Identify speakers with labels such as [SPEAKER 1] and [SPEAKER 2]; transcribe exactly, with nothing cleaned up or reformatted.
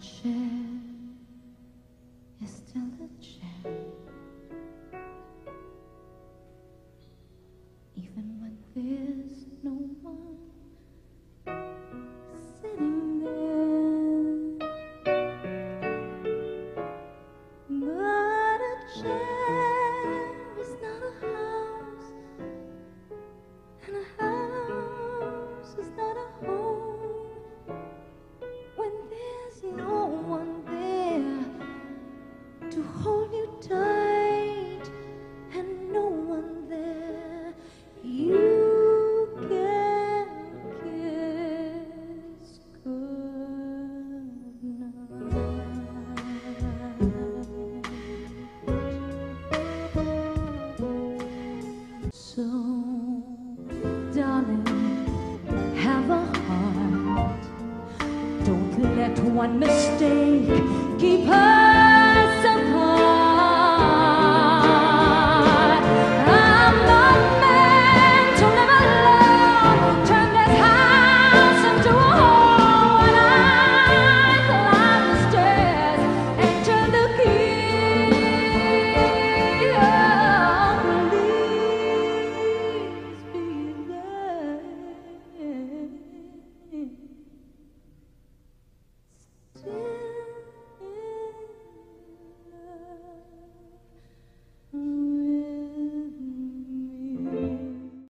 [SPEAKER 1] chair is still a chair, even when there's no one sitting there. But a chair is not a house, and a house is not a home when there's no one there to hold you tight and no one there you can kiss goodnight. So, darling, have a heart. Don't let one mistake keep her